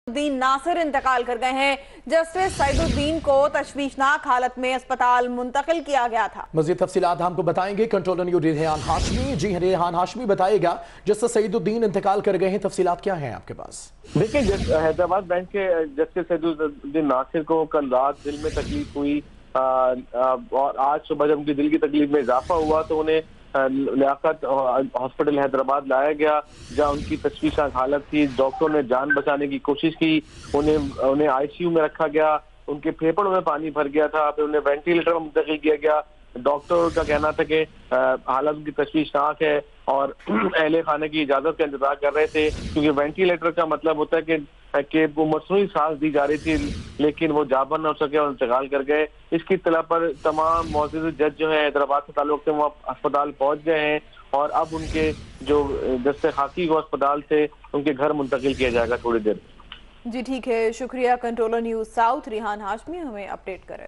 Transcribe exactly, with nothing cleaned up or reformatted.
सैदुद्दीन नासिर इंतकाल कर गए हैं। जस्टिस सैदुद्दीन को तशवीशनाक हालत में अस्पताल मुंतकिल किया गया था। मज़ीद तफसीलात हमको बताएंगे कंट्रोलर न्यूज़ रेहान हाशमी। जी रेहान हाशमी बताएगा, जस्टिस सैदुद्दीन इंतकाल कर गए हैं, तफसीलात क्या हैं आपके पास? देखिए, हैदराबाद बैंक के जस्टिस सैदुद्दीन नासिर को कल रात दिल में तकलीफ हुई आ, आ, और आज सुबह जब उनकी दिल की तकलीफ में इजाफा हुआ तो उन्हें लियाकत हॉस्पिटल हैदराबाद लाया गया, जहां उनकी तशवीशनाक हालत थी। डॉक्टरों ने जान बचाने की कोशिश की, उन्हें उन्हें आईसीयू में रखा गया, उनके फेफड़ों में पानी भर गया था, फिर उन्हें वेंटिलेटर में मुंतकिल किया गया। डॉक्टर का कहना था कि हालत उनकी तशवीशनाक है और अहले खाने की इजाजत का इंतजार कर रहे थे, क्योंकि वेंटिलेटर का मतलब होता है कि कि वो मसनूई सांस दी जा रही थी, लेकिन वो जाबन न हो सके और इंतकाल कर गए। इसकी इत्तला पर तमाम मौजूद जज जो है हैदराबाद से ताल्लुक से वो अस्पताल पहुंच गए हैं और अब उनके जो जस्टिस खाकी को अस्पताल से उनके घर मुंतकिल किया जाएगा थोड़ी देर। जी ठीक है, शुक्रिया। Controller news south Rehan Hashmi हमें अपडेट करें।